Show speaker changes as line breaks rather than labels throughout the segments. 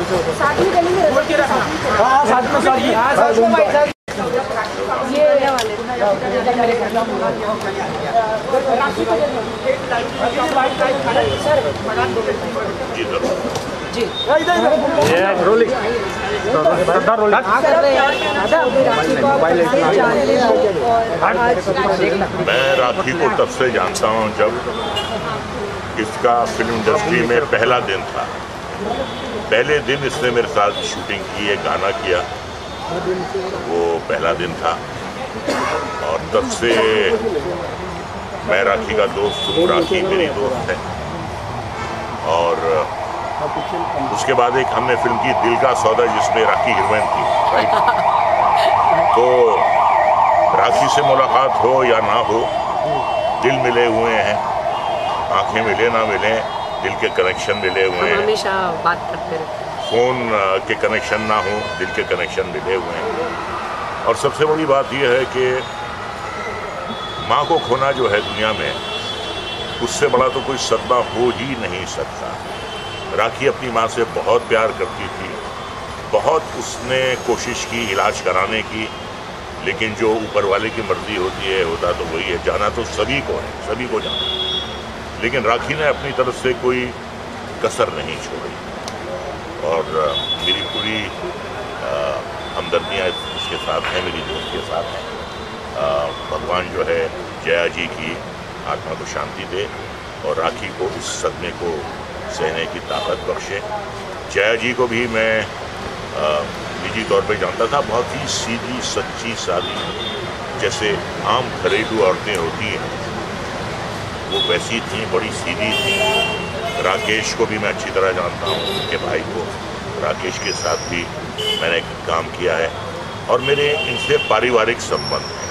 साथ में चलेंगे।
हाँ साथ में सर
ये वाले जी
रोलिंग
मैं राखी को तब से जानता हूँ जब इसका फिल्म इंडस्ट्री में पहला दिन था। पहले दिन इसने मेरे साथ शूटिंग की, एक गाना किया, वो पहला दिन था। और तब से मैं राखी का दोस्त हूँ, राखी मेरी दोस्त है। और उसके बाद एक हमने फिल्म की दिल का सौदा, जिसमें राखी हीरोइन थी, राइट। तो राखी से मुलाकात हो या ना हो, दिल मिले हुए हैं, आंखें मिले ना मिले, दिल के कनेक्शन मिले हुए हैं।
हमेशा बात करते रहते हैं।
फ़ोन के कनेक्शन ना हो, दिल के कनेक्शन मिले हुए हैं। और सबसे बड़ी बात यह है कि माँ को खोना जो है दुनिया में, उससे बड़ा तो कोई सदमा हो ही नहीं सकता। राखी अपनी माँ से बहुत प्यार करती थी, बहुत उसने कोशिश की इलाज कराने की, लेकिन जो ऊपर वाले की मर्जी होती है होता तो वही है। जाना तो सभी को है, सभी को जाना, लेकिन राखी ने अपनी तरफ से कोई कसर नहीं छोड़ी। और मेरी पूरी हमदर्दियाँ उसके साथ हैं, मेरी दोस्त के साथ हैं। भगवान जो है जया जी की आत्मा को शांति दे और राखी को इस सदमे को सहने की ताकत बख्शे। जया जी को भी मैं निजी तौर पे जानता था, बहुत ही सीधी सच्ची सादी, जैसे आम घरेलू औरतें होती हैं वो वैसी थी, बड़ी सीधी थी। राकेश को भी मैं अच्छी तरह जानता हूँ, उनके भाई को। राकेश के साथ भी मैंने काम किया है और मेरे इनसे पारिवारिक संबंध हैं।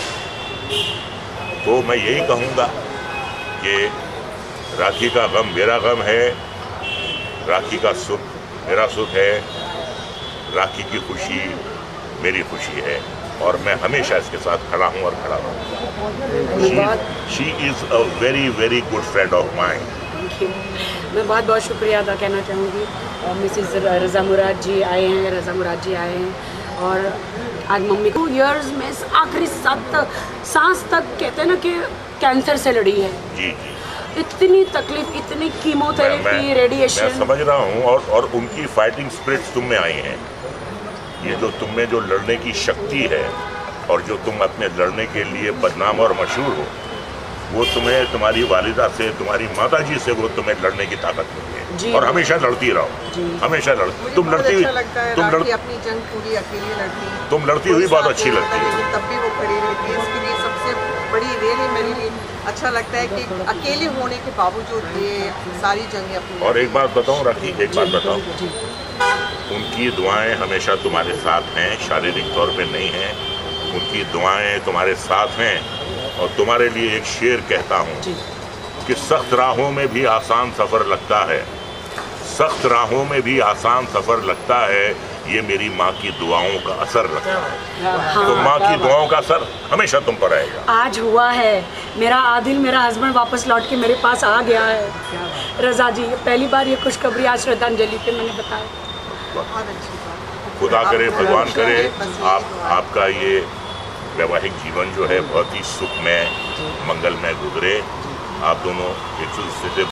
तो मैं यही कहूँगा कि राखी का गम मेरा गम है, राखी का सुख मेरा सुख है, राखी की खुशी मेरी खुशी है, और मैं हमेशा इसके साथ खड़ा हूँ और खड़ा रहूँगा। She is a very very good friend of mine.
मैं बहुत बहुत शुक्रिया अदा कहना चाहूँगी। मिसेस रज़ा मुराद जी आए हैं, रज़ा मुराद जी आए हैं, और आज मम्मी को ईयर्स में आखिरी सांस तक कहते हैं ना कि कैंसर से लड़ी है।
जी जी,
इतनी तकलीफ, इतनी कीमोथेरेपी, रेडिएशन।
मैं समझ रहा हूँ, और उनकी फाइटिंग स्पिरिट्स तुम में आई हैं। ये जो तुम में जो लड़ने की शक्ति है और जो तुम अपने लड़ने के लिए बदनाम और मशहूर हो, वो तुम्हें तुम्हारी वालिदा से, तुम्हारी माता जी से वो तुम्हें लड़ने की ताकत मिली है। और हमेशा लड़ती रहो, हमेशा लड़ती। तुम लड़ती हुई,
अपनी जंग पूरी अकेली लड़ती है,
तुम लड़ती हुई बहुत अच्छी लगती है,
तब भी वो खड़ी रहती है। इसके लिए सबसे बड़ी रियली मेरे लिए अच्छा लगता है कि अकेले होने के बावजूद ये सारी जंगें अपनी।
और एक बात बताऊं राखी, एक बात बताऊं, उनकी दुआएं हमेशा तुम्हारे साथ हैं, शारीरिक तौर पे नहीं हैं। उनकी दुआएं तुम्हारे साथ हैं। और तुम्हारे लिए एक शेर कहता हूँ कि सख्त राहों में भी आसान सफ़र लगता है, सख्त राहों में भी आसान सफ़र लगता है, ये मेरी माँ की दुआओं का असर लगता है। हाँ, तो माँ की दुआओं का असर हमेशा तुम पर रहेगा।
आज हुआ है, मेरा आदिल, मेरा हस्बैंड वापस लौट के मेरे पास आ गया है। रज़ा जी, पहली बार ये खुशखबरी आज श्रद्धांजलि पे मैंने बताया।
बहुत अच्छी बात।
खुदा करे, भगवान करे आपका ये वैवाहिक जीवन जो है बहुत ही सुखमय, मंगलमय गुजरे। आप दोनों एक दूसरे से